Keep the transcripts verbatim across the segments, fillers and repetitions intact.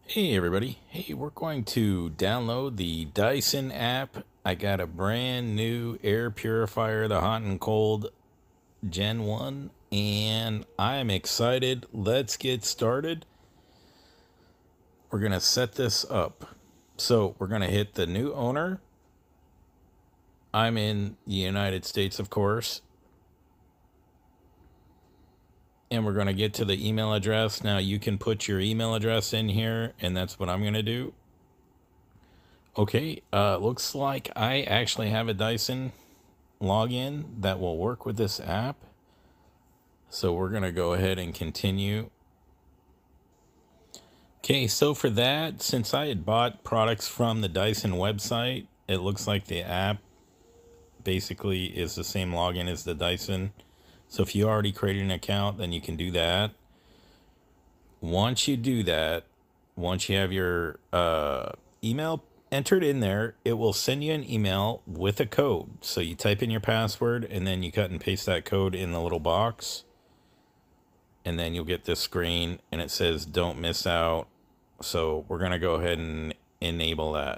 Hey everybody, hey, we're going to download the Dyson app. I got a brand new air purifier, the hot and cold Gen one, and I'm excited. Let's get started. We're going to set this up. So we're going to hit the new owner. I'm in the United States, of course. And we're going to get to the email address. Now you can put your email address in here, and that's what I'm going to do. Okay, uh, looks like I actually have a Dyson login that will work with this app. So we're going to go ahead and continue. Okay, so for that, since I had bought products from the Dyson website, it looks like the app basically is the same login as the Dyson. So if you already created an account, then you can do that. Once you do that, once you have your uh, email entered in there, it will send you an email with a code. So you type in your password and then you cut and paste that code in the little box. And then you'll get this screen and it says don't miss out. So we're going to go ahead and enable that.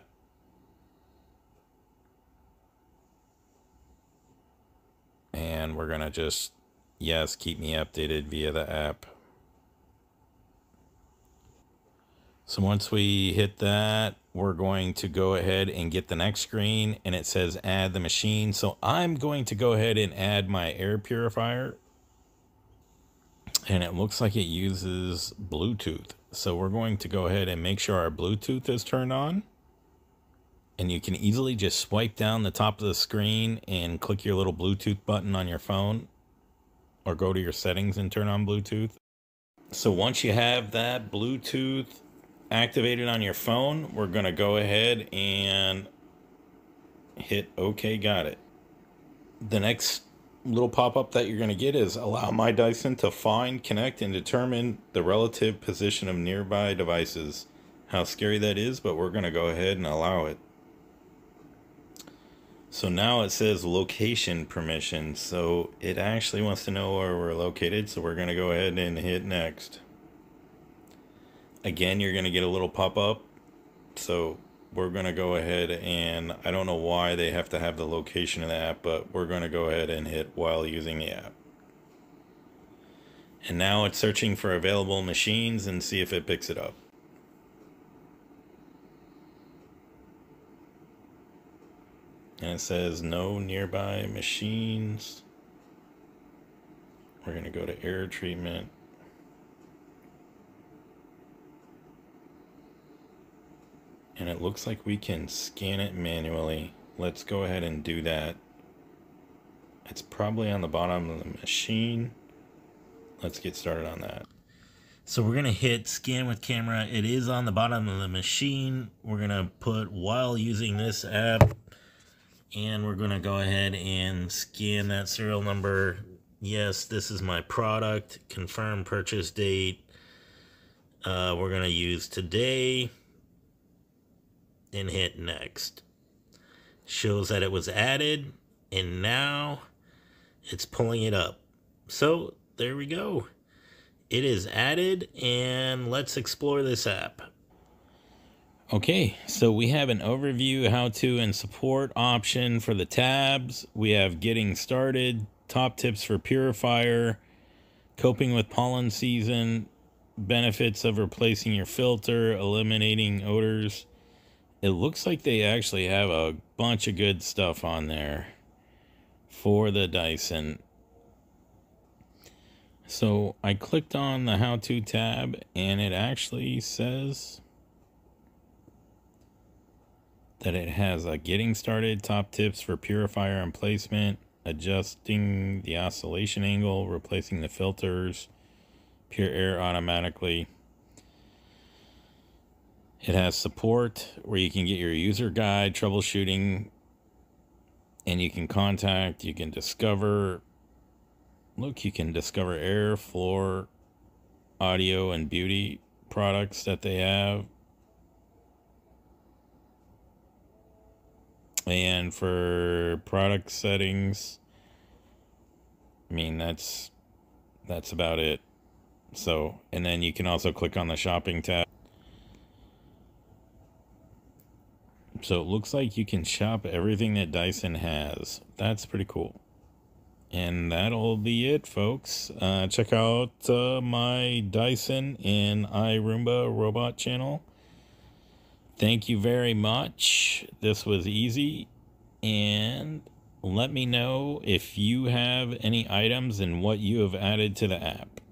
And we're going to just, yes, keep me updated via the app. So once we hit that, we're going to go ahead and get the next screen and it says add the machine. So I'm going to go ahead and add my air purifier. And it looks like it uses Bluetooth. So we're going to go ahead and make sure our Bluetooth is turned on. And you can easily just swipe down the top of the screen and click your little Bluetooth button on your phone. Or go to your settings and turn on Bluetooth. So once you have that Bluetooth activated on your phone, we're going to go ahead and hit OK, got it. The next little pop-up that you're going to get is allow MyDyson to find, connect, and determine the relative position of nearby devices. How scary that is, but we're going to go ahead and allow it. So now it says location permission, so it actually wants to know where we're located, so we're going to go ahead and hit next. Again, you're going to get a little pop-up, so we're going to go ahead and I don't know why they have to have the location of the app, but we're going to go ahead and hit while using the app. And now it's searching for available machines and see if it picks it up. And it says no nearby machines. We're going to go to air treatment. And it looks like we can scan it manually. Let's go ahead and do that. It's probably on the bottom of the machine. Let's get started on that. So we're going to hit scan with camera. It is on the bottom of the machine. We're going to put while using this app. And we're going to go ahead and scan that serial number. Yes, this is my product. Confirm purchase date. Uh, we're going to use today. And hit next. Shows that it was added. And now it's pulling it up. So there we go. It is added. And let's explore this app. Okay, so we have an overview, how to, and support option for the tabs. We have getting started, top tips for purifier, coping with pollen season, benefits of replacing your filter, eliminating odors. It looks like they actually have a bunch of good stuff on there for the Dyson. So I clicked on the how-to tab and it actually says that it has a getting started, top tips for purifier and placement, adjusting the oscillation angle, replacing the filters, pure air automatically. It has support where you can get your user guide, troubleshooting, and you can contact, you can discover, look, you can discover air, floor, audio, and beauty products that they have. And for product settings, I mean, that's, that's about it. So, and then you can also click on the shopping tab. So it looks like you can shop everything that Dyson has. That's pretty cool. And that'll be it, folks. Uh, check out uh, my Dyson and iRoomba robot channel. Thank you very much. This was easy. And let me know if you have any items and what you have added to the app.